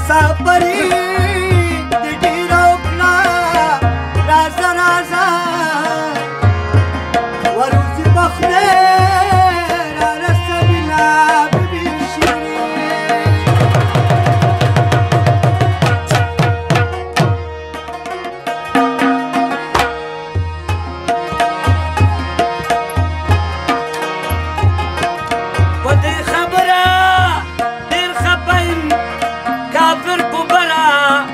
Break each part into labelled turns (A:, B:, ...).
A: مسافري د ډیرو کړه رازه رازه وروځي بخره را رسوینا بیبي شیرین
B: په دې خبره ډېر خفه یم کافر په بله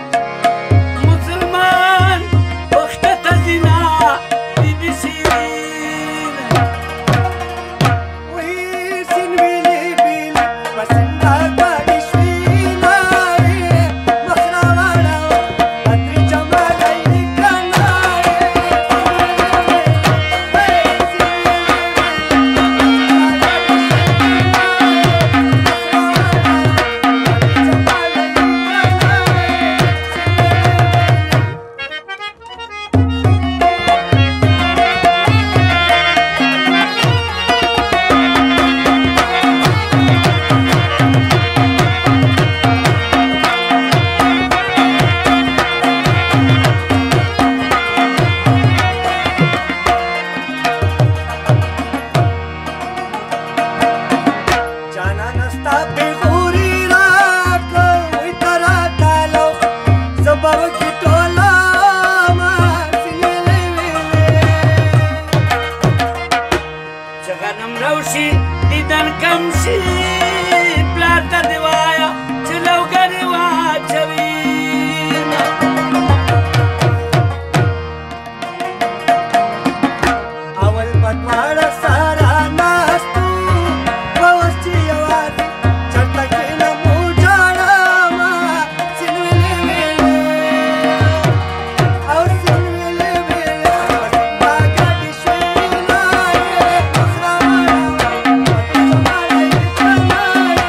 B: مسلمان پښته ته ځینه بیبي شیرین
A: وی سین ویلې بیلې په سینده ګاډي شوینا مخ راواړه اترې جماله یې کړه
B: چې غنم روشي دیدن کم شي پلار ته دې وایه چې لوګرې واچوي
A: اول پتواړه سارا ناستو اوس چې یوازې چرته کښېنم وجاړم سین ویلې ویلې او سین ویلې ویلې په سینده ګاډي شوینا مخ راواړه اترې جماله یې کړه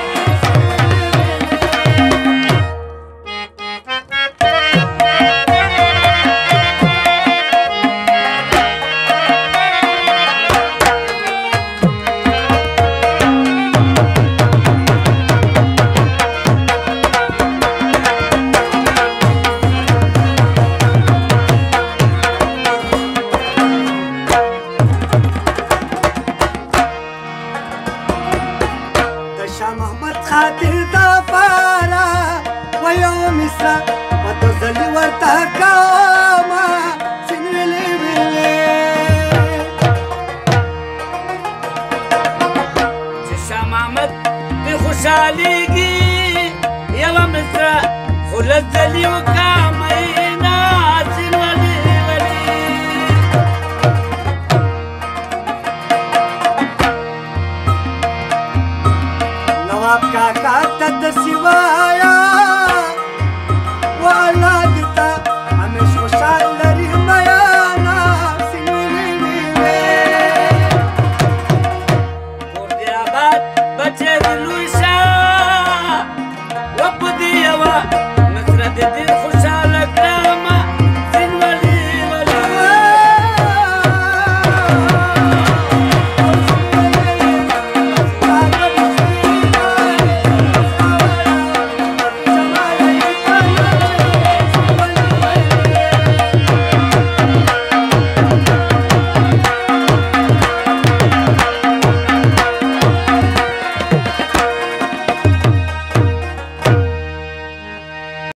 A: د شاه محمد خاطر دا پاره و یو مصره په دو ځلې ورته کومه سین ویلې ویلې
B: چې شاه محمد پرې خوشحالېږي یوه مصره خو لس ځلې وکړه میینه سین ولې ولې
A: نواب کاکا ته داسې وایه و الله دې ته همیش خوشحال لري میانه سین ویلې ویلې
B: کور دې آباد بچی دې لوی شه و په دې یوه مصره دې ډېر